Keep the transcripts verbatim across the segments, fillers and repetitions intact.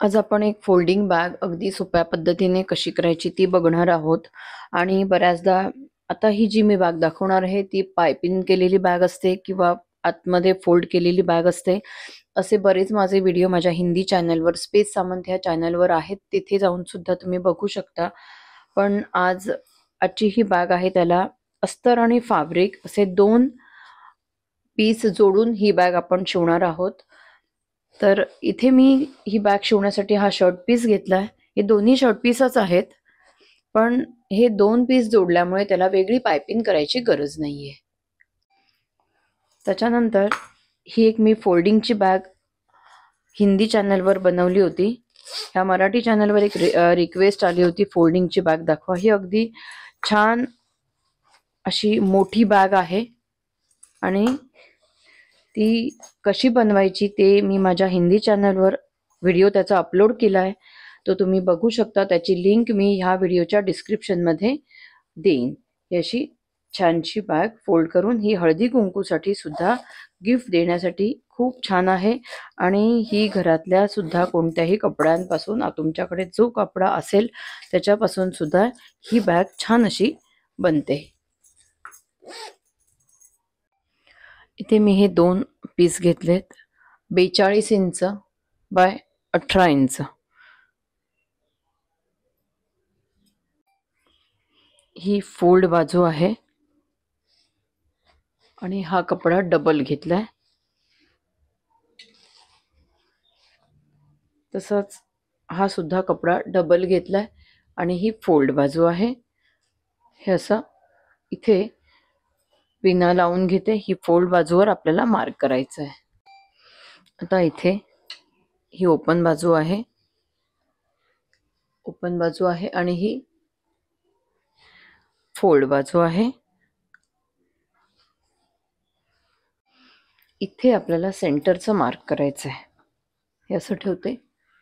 आज आपण एक फोल्डिंग बॅग अगदी सोप्या पद्धतीने कशी करायची ती बघणार आहोत. आणि बऱ्याचदा आता ही जी मी बॅग दाखवणार आहे ती पायपिंग केलेली बॅग असते किंवा आतमध्ये फोल्ड केलेली बॅग असते. असे बरेच माझे व्हिडिओ माझ्या हिंदी चॅनलवर स्पेस सामंत ह्या चॅनलवर आहेत, तिथे जाऊन सुद्धा तुम्ही बघू शकता. पण आज आजची ही बॅग आहे त्याला अस्तर आणि फॅब्रिक असे दोन पीस जोडून ही बॅग आपण शिवणार आहोत. तर इथे मी ही बॅग शिवण्यासाठी हा शर्ट पीस घेतलाय. हे दोन्ही शर्ट पीसच आहेत, पण हे दोन पीस जोडल्यामुळे त्याला वेगळी पायपिंग करायची गरज नाहीये. त्याच्यानंतर ही एक मी फोल्डिंगची बॅग हिंदी चॅनलवर बनवली होती. ह्या मराठी चॅनलवर एक रिक्वेस्ट आली होती फोल्डिंगची बॅग दाखवा. ही अगदी छान अशी मोठी बॅग आहे आणि ती कशी बनवायची ते मी माझ्या हिंदी चॅनलवर व्हिडिओ त्याचा अपलोड केलाय, तो तुम्ही बघू शकता. त्याची लिंक मी ह्या व्हिडिओच्या डिस्क्रिप्शन मध्ये देईन. ही अशी छानशी बॅग फोल्ड करून ही हळदी कुंकूसाठी सुद्धा गिफ्ट देण्यासाठी खूप छान आहे. आणि ही घरातल्या सुद्धा कोणत्याही कपड्यांपासून तुमच्याकडे जो कपडा असेल त्याच्यापासून सुद्धा ही बॅग छान अशी बनते. इथे मी हे दोन पीस घेतलेत, बेचाळीस इंच बाय अठरा इंच. ही फोल्ड बाजू आहे आणि हा कपडा डबल घेतलाय. तसंच हा सुद्धा कपडा डबल घेतलाय आणि ही फोल्ड बाजू आहे. हे असं इथे पिना लावून घेते. ही फोल्ड बाजूवर आपल्याला मार्क करायचं आहे. आता इथे ही ओपन बाजू आहे, ओपन बाजू आहे आणि ही फोल्ड बाजू आहे. इथे आपल्याला सेंटरचं मार्क करायचं आहे. हे असं ठेवते.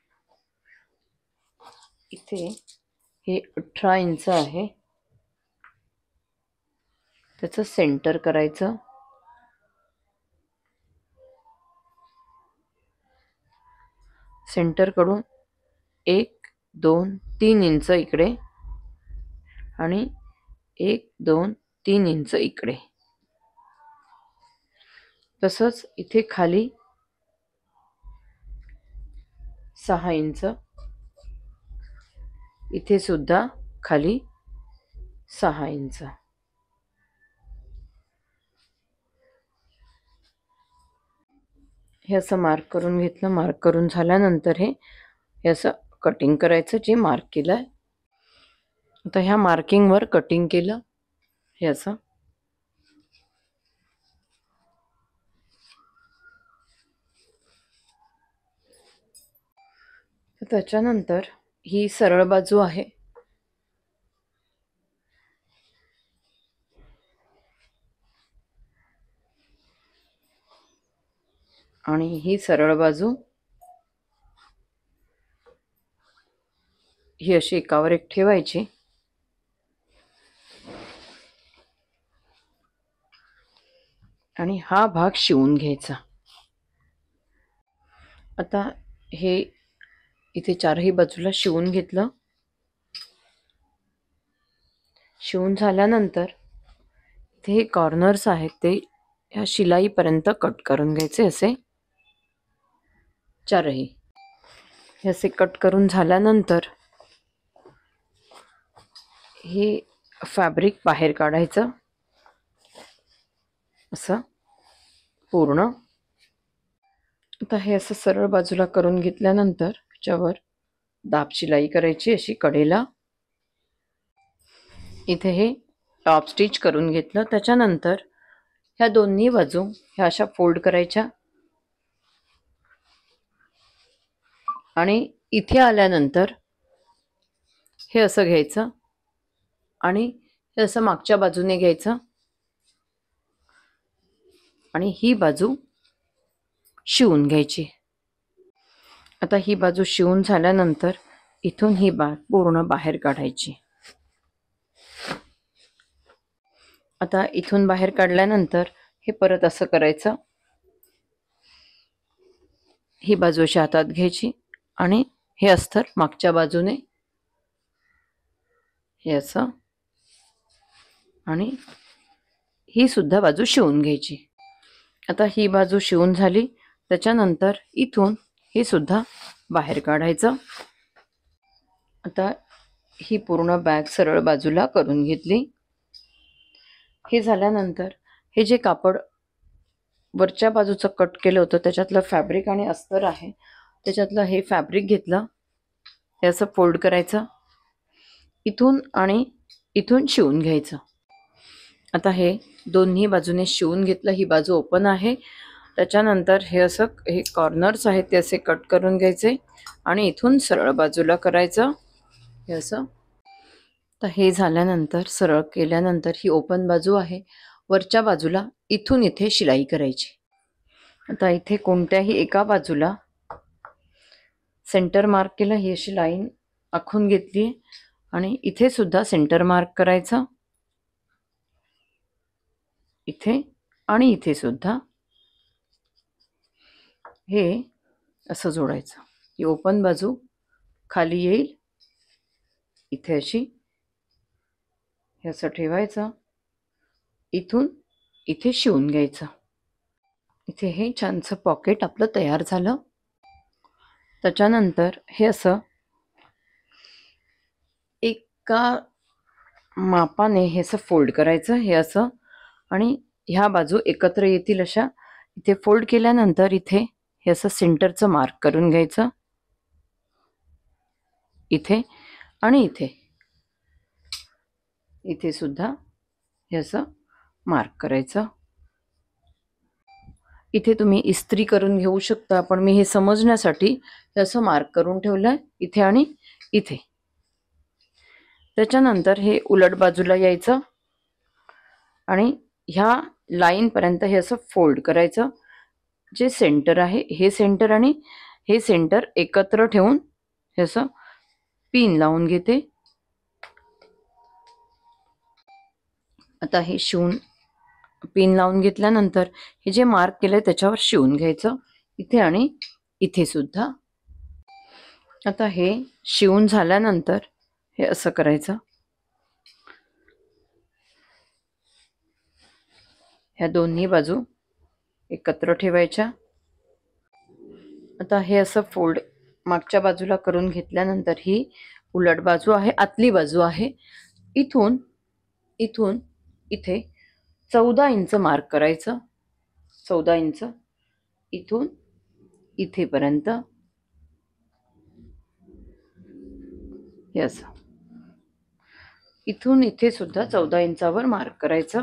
इथे हे अठरा इंच आहे, त्याचं सेंटर करायचं. सेंटर कडून एक दोन तीन इंच इकडे आणि एक दोन तीन इंच इकडे. तसंच इथे खाली सहा इंच, इथे सुद्धा खाली सहा इंच. हे असं मार्क करून घेतलं. मार्क करून झाल्यानंतर हे हे असं कटिंग करायचं जे मार्क केलंय. आता ह्या मार्किंगवर कटिंग केलं हे असं. त्याच्यानंतर ही सरळ बाजू आहे आणि ही सरळ बाजू ही अशी एकावर एक ठेवायची आणि हा भाग शिवून घ्यायचा. आता हे इथे चारही बाजूला शिवून घेतलं. शिवून झाल्यानंतर इथे हे कॉर्नर्स आहेत ते ह्या शिलाईपर्यंत कट करून घ्यायचे. असे चारही हे असे कट करून झाल्यानंतर हे फॅब्रिक बाहेर काढायचं असं पूर्ण. आता हे असं सरळ बाजूला करून घेतल्यानंतर त्याच्यावर दाब शिलाई करायची अशी कडेला. इथे हे टॉप स्टिच करून घेतलं. त्याच्यानंतर ह्या दोन्ही बाजू ह्या अशा फोल्ड करायच्या आणि इथे आल्यानंतर हे असं घ्यायचं आणि हे असं मागच्या बाजूने घ्यायचं आणि ही बाजू शिवून घ्यायची. आता ही बाजू शिवून झाल्यानंतर इथून ही बाग पूर्ण बाहेर काढायची. आता इथून बाहेर काढल्यानंतर हे परत असं करायचं. ही बाजू अशी हातात घ्यायची आणि हे अस्तर मागच्या बाजूने हे असं आणि ही सुद्धा बाजू शिवून घ्यायची. आता ही बाजू शिवून झाली. त्याच्यानंतर इथून हे सुद्धा बाहेर काढायचं. आता ही पूर्ण बॅग सरळ बाजूला करून घेतली. हे झाल्यानंतर हे जे कापड वरच्या बाजूचं कट केलं होतं त्याच्यातलं फॅब्रिक आणि अस्तर आहे, त्याच्यातलं हे फॅब्रिक घेतलं. हे असं फोल्ड करायचं, इथून आणि इथून शिवून घ्यायचं. आता हे दोन्ही बाजूने शिवून घेतलं. ही बाजू ओपन आहे. त्याच्यानंतर हे असं हे कॉर्नर्स आहेत ते असे कट करून घ्यायचे आणि इथून सरळ बाजूला करायचं हे असं. तर हे झाल्यानंतर सरळ केल्यानंतर ही ओपन बाजू आहे. वरच्या बाजूला इथून इथे शिलाई करायची. आता इथे कोणत्याही एका बाजूला सेंटर मार्क केलं. ही अशी लाईन आखून घेतली आणि इथे सुद्धा सेंटर मार्क करायचं, इथे आणि इथे सुद्धा हे असं जोडायचं. ही ओपन बाजू खाली येईल, इथे अशी हे असं ठेवायचं, इथून इथे शिवून घ्यायचं. इथे हे छानसं पॉकेट आपलं तयार झालं. त्याच्यानंतर हे असं एका मापाने हे असं फोल्ड करायचं हे असं आणि ह्या बाजू एकत्र येतील अशा इथे फोल्ड केल्यानंतर इथे हे असं सेंटरचं मार्क करून घ्यायचं, इथे आणि इथे इथे सुद्धा हे असं मार्क करायचं. इथे तुम्ही इस्त्री करून घेऊ शकता, पण मी हे समजण्यासाठी हे असं मार्क करून ठेवलंय इथे आणि इथे. त्याच्यानंतर हे उलट बाजूला यायचं आणि ह्या लाईन पर्यंत हे असं फोल्ड करायचं. जे सेंटर आहे हे सेंटर आणि हे सेंटर एकत्र ठेवून हे असं पिन लावून घेते. आता हे शिवून पिन लावून घेतल्यानंतर हे जे मार्क केलंय त्याच्यावर शिवून घ्यायचं, इथे आणि इथे सुद्धा. आता हे शिवून झाल्यानंतर हे असं करायचं, ह्या दोन्ही बाजू एकत्र ठेवायच्या. आता हे असं फोल्ड मागच्या बाजूला करून घेतल्यानंतर ही उलट बाजू आहे, आतली बाजू आहे. इथून इथून इथे चौदा इंच मार्क करायचं, चौदा इंच इथून इथेपर्यंत हे असं. इथून इथे सुद्धा चौदा इंचावर मार्क करायचं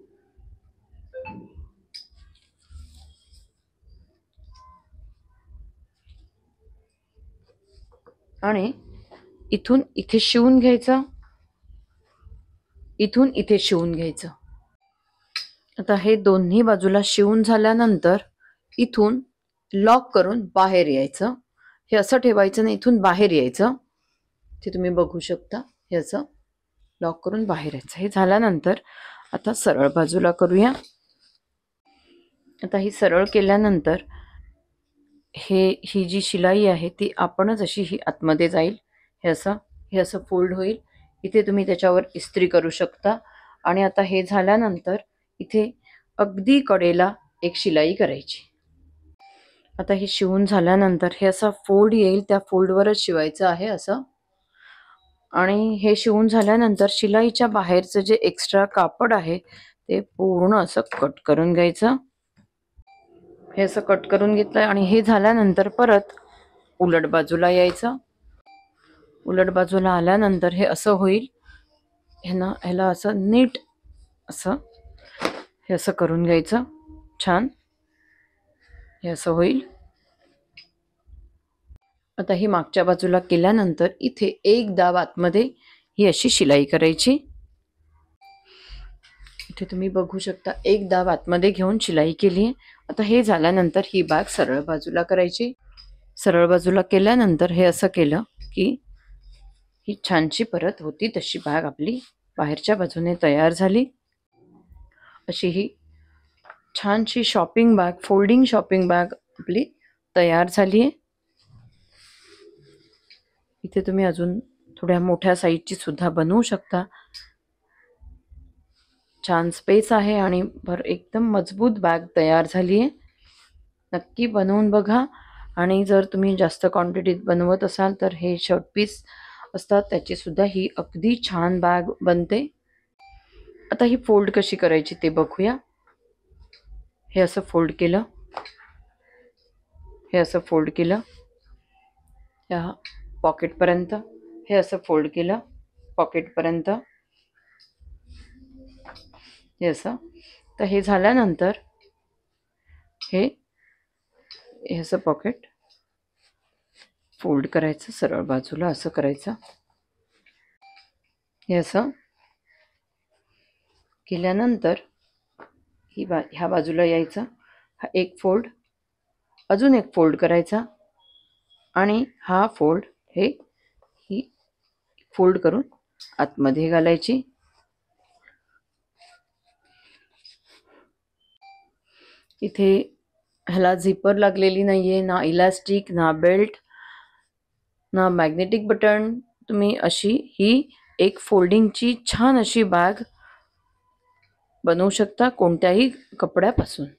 आणि इथून इथे शिवून घ्यायचं, इथून इथे शिवून घ्यायचं. आता हे दोन्ही बाजूला शिवून झाल्यानंतर इथून लॉक करून बाहेर यायचं. हे असं ठेवायचं नाही, इथून बाहेर यायचं. ते तुम्ही बघू शकता, हे असं लॉक करून बाहेर यायचं. हे झाल्यानंतर आता सरळ बाजूला करूया. आता ही सरळ केल्यानंतर हे ही जी शिलाई आहे ती आपणच अशी ही आतमध्ये जाईल. हे असं हे असं फोल्ड होईल. इथे तुम्ही त्याच्यावर इस्त्री करू शकता. आणि आता हे झाल्यानंतर इथे अगदी कडेला एक शिलाई करायची. आता हे शिवून झाल्यानंतर हे असं फोल्ड येईल, त्या फोल्डवरच शिवायचं आहे असं. आणि हे शिवून झाल्यानंतर शिलाईच्या बाहेरचं जे एक्स्ट्रा कापड आहे ते पूर्ण असं कट करून घ्यायचं. हे असं कट करून घेतलं आणि हे झाल्यानंतर परत उलट बाजूला यायचं. उलट बाजूला आल्यानंतर हे असं होईल. ह्यानं ह्याला असं नीट असं हे असं करून घ्यायचं छान. हे असं होईल. आता ही मागच्या बाजूला केल्यानंतर इथे एक दाब आतमध्ये ही अशी शिलाई करायची. इथे तुम्ही बघू शकता एक दाब आतमध्ये घेऊन शिलाई केली आहे. आता हे झाल्यानंतर ही बॅग सरळ बाजूला करायची. सरळ बाजूला केल्यानंतर हे असं केलं की ही छानशी परत होती तशी बॅग आपली बाहेरच्या बाजूने तयार झाली. अशी ही छानशी shopping bag, folding shopping bag आपली तयार झाली आहे. इथे तुम्ही अजून थोड्या मोठ्या साईजची सुद्धा बनवू शकता. छान स्पेस आहे आणि भर एकदम मजबूत बॅग तयार झाली आहे. नक्की बनवून बघा. आणि जर तुम्ही जास्त क्वांटिटीत बनवत असाल तर हे शर्ट पीस असतात त्याची सुद्धा ही अगदी छान बॅग बनते. आता ही फोल्ड कशी करायची ते बघूया. हे असं फोल्ड केलं, हे असं फोल्ड केलं या पॉकेटपर्यंत, हे असं फोल्ड केलं पॉकेटपर्यंत, हे असं. तर हे झाल्यानंतर हे हे असं पॉकेट फोल्ड करायचं सरळ बाजूला, असं करायचं. हे असं केल्यानंतर ही बा ह्या बाजूला यायचं. हा एक फोल्ड, अजून एक फोल्ड करायचा आणि हा फोल्ड हे ही फोल्ड करून आतमध्ये घालायची. इथे ह्याला झिपर लागलेली नाहीये, ना इलास्टिक, ना बेल्ट, ना मॅग्नेटिक बटन. तुम्ही अशी ही एक फोल्डिंगची छान अशी बॅग बनवू शकता कोणत्याही कपड्यापासून.